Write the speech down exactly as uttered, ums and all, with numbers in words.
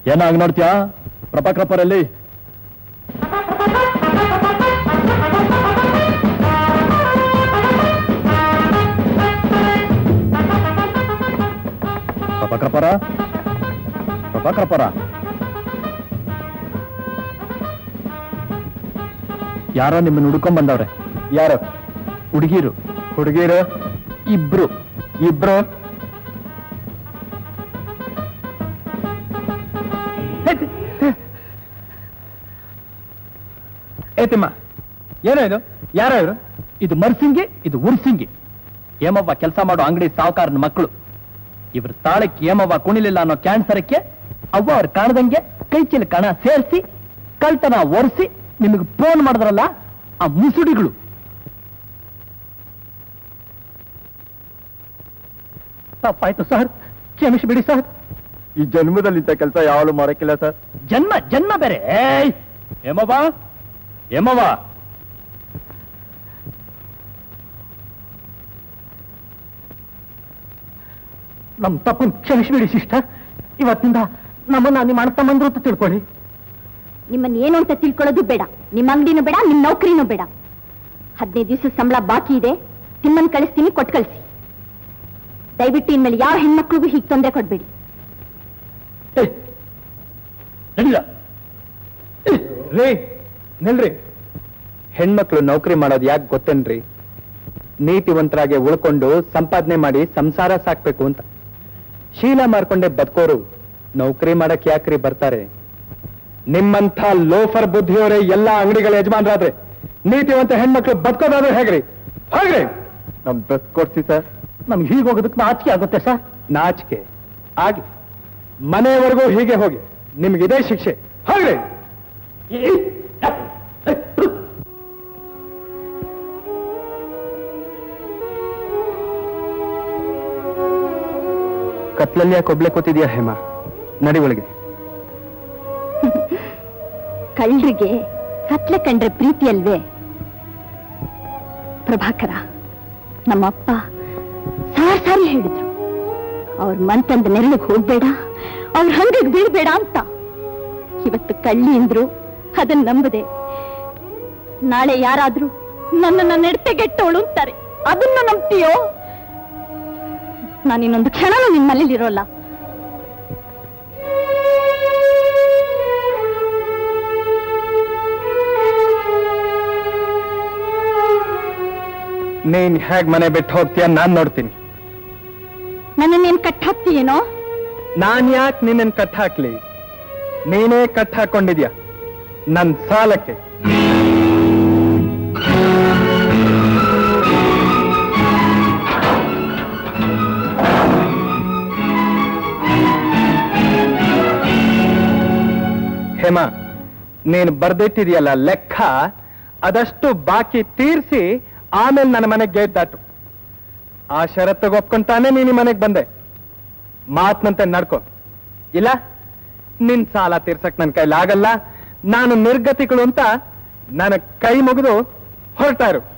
ಏನಾಗ ನೋಡ್ತೀಯಾ ಪ್ರಭಾಕರಪ್ಪರಲ್ಲಿ? ಪ್ರಭಾಕರಪ್ಪರ ಪ್ರಭಾಕರಪ್ಪರ ಯಾರೋ ನಿಮ್ಮನ್ನು ಹುಡ್ಕೊಂಡ್ ಬಂದವ್ರೆ. ಯಾರು? ಹುಡುಗಿರು. ಹುಡುಗಿರು ಇಬ್ರು. ಇಬ್ರು ಏತಿಮ್ಮ, ಏನೋ ಇದು? ಯಾರೋ ಇವರು? ಇದು ಮರ್ಸಿಂಗಿ, ಇದು ಉರ್ಸಿಂಗಿ. ಹೇಮವ್ವ ಕೆಲಸ ಮಾಡೋ ಅಂಗಡಿ ಸಾವುಕಾರನ ಮಕ್ಕಳು. ಇವ್ರ ತಾಳಕ್ಕೆ ಹೇಮವ್ವ ಕುಣಿಲಿಲ್ಲ ಅನ್ನೋ ಕ್ಯಾನ್ಸರಕ್ಕೆ ಅವ್ವ ಅವ್ರು ಕಾಣದಂಗೆ ಕೈ ಚೀಲ ಕಣ ಸೇರಿಸಿ ಕಳ್ತನ ಒರೆಸಿ ನಿಮಗೆ ಫೋನ್ ಮಾಡಿದ್ರಲ್ಲ ಆ ಮುಸುಡಿಗಳು. ತಪ್ಪಾಯ್ತು ಸರ್, ಕ್ಷಮಿಸಿಬಿಡಿ ಸರ್. ಈ ಜನ್ಮದಲ್ಲಿ ಇಂಥ ಕೆಲಸ ಯಾವಾಗಲೂ ಮಾಡಕ್ಕಿಲ್ಲ ಸರ್. ಜನ್ಮ ಜನ್ಮ ಬೇರೆ. ಏಯ್ ಹೇಮವ್ವ, ಹೇಮವ್ವ, ನಮ್ ತಪ್ಪು ಕ್ಷಮಿಸಿಬಿಡಿ ಸಿಸ್ಟರ್. ಇವತ್ತಿಂದ ನಮ್ಮನ್ನ ನಿಮ್ಮ ಅಣ್ಣ ತಮ್ಮಂದ್ರು ಅಂತ ತಿಳ್ಕೊಳ್ಳಿ. ನಿಮ್ಮನ್ನ ಏನು ಅಂತ ತಿಳ್ಕೊಳ್ಳೋದು ಬೇಡ, ನಿಮ್ಮ ಅಂಗಡಿನೂ ಬೇಡ, ನಿಮ್ಮ ನೌಕರಿನೂ ಬೇಡ. ಹದಿನೈದು ದಿವಸ ಸಂಬಳ ಬಾಕಿ ಇದೆ, ತಿಮ್ಮನ್ ಕಳಿಸ್ತೀನಿ, ಕೊಟ್ಟು ಕಳಿಸಿ. ದಯವಿಟ್ಟು ಇನ್ಮೇಲೆ ಯಾವ ಹೆಣ್ಮಕ್ಳಿಗೂ ಹೀಗೆ ತೊಂದರೆ ಕೊಡ್ಬೇಡಿ. ರೇ ನಿಲ್ರಿ. ಹೆಣ್ಮಕ್ಳು ನೌಕರಿ ಮಾಡೋದು ಯಾಕೆ ಗೊತ್ತೇನ್ರಿ? ನೀತಿವಂತರಾಗಿ ಉಳ್ಕೊಂಡು ಸಂಪಾದನೆ ಮಾಡಿ ಸಂಸಾರ ಸಾಕ್ಬೇಕು ಅಂತ. ಶೀಲ ಮಾರ್ಕೊಂಡೆ ಬದುಕೋರು ನೌಕರಿ ಮಾಡಕ್ ಯಾಕ್ರಿ ಬರ್ತಾರೆ? ನಿಮ್ಮಂಥ ಲೋಫರ್ ಬುದ್ಧಿಯವರೇ ಎಲ್ಲಾ ಅಂಗಡಿಗಳ ಯಜಮಾನರಾದ್ರೆ ನೀತಿವಂತ ಹೆಣ್ಮಕ್ಳು ಬದುಕೋದಾದ್ರೆ ಹೇಗ್ರಿ? ಹಾಗ್ರಿ ನಮ್ ಡ್ರೆಸ್ ಕೊಡ್ಸಿ ಸರ್. ನಮ್ಗೆ ಹೀಗೆ ಹೋಗೋದಕ್ಕೆ ನಾಚಿಕೆ ಆಗುತ್ತೆ ಸರ್. ನಾಚಿಕೆ ಆಗಿ ಮನೆಯವರೆಗೂ ಹೀಗೆ ಹೋಗಿ, ನಿಮ್ಗಿದೇ ಶಿಕ್ಷೆ. ಹಾಗ್ರಿ ಕತ್ಲಲ್ಲಿ ಯಾಕೆ ಒಬ್ಳೆ ಕೂತಿದ್ಯಾ ಹೇಮ? ನಡಿ ಒಳಗೆ. ಕಳ್ಳರಿಗೆ ಕತ್ಲೆ ಕಂಡ್ರೆ ಪ್ರೀತಿ ಅಲ್ವೇ ಪ್ರಭಾಕರ? ನಮ್ಮಪ್ಪ ಸಾರ್ ಸಾರಿ ಹೇಳಿದ್ರು, ಅವ್ರ ಮನ್ತಂದ ನೆರಳಿಗೆ ಹೋಗ್ಬೇಡ, ಅವ್ರ ಹಂಗಿಗೆ ಬೀಳ್ಬೇಡ ಅಂತ. ಇವತ್ತು ಕಳ್ಳಿ ಅಂದ್ರು ಅದನ್ನ ನಂಬದೆ, ನಾಳೆ ಯಾರಾದ್ರೂ ನನ್ನನ್ನ ನೆಡ್ತೆಗೆಟ್ಟವಳು ಅಂತಾರೆ, ಅದನ್ನ ನಂಬ್ತೀಯೋ? ನಾನಿನ್ನೊಂದು ಕ್ಷಣನೂ ನಿನ್ ಮನೇಲಿರೋಲ್ಲ. ನೀನ್ ಹೇಗ್ ಮನೆ ಬಿಟ್ಟು ಹೋಗ್ತೀಯ ನಾನ್ ನೋಡ್ತೀನಿ. ನನ್ನ ನೀನ್ ಕಟ್ ಹಾಕ್ತೀಯೇನೋ? ನಾನ್ ಯಾಕೆ ನಿನ್ನ ಕಟ್ ಹಾಕ್ಲಿ? ನೀನೇ ಕಟ್ ಹಾಕೊಂಡಿದ್ಯಾ ನನ್ ಸಾಲಕ್ಕೆ. ಹೇಮ, ನೀನು ಬರ್ದಿಟ್ಟಿದೆಯಲ್ಲ ಲೆಕ್ಕ, ಅದಷ್ಟು ಬಾಕಿ ತೀರ್ಸಿ ಆಮೇಲೆ ನನ್ನ ಮನೆಗೆ ಗೇಟ್ ದಾಟು. ಆ ಷರತ್ತಿಗೆ ಒಪ್ಕೊಂತಾನೆ ನೀನು ಮನೆಗೆ ಬಂದೆ. ಮಾತ್ನಂತೆ ನಡ್ಕೊ, ಇಲ್ಲ ನಿನ್ ಸಾಲ ತೀರ್ಸಕ್ ನನ್ ಕೈಲಾಗಲ್ಲ. ನಾನು ನಿರ್ಗತಿಗಳು ಅಂತ ನನ್ನ ಕೈ ಮುಗಿದು ಹೊರಟಾರು.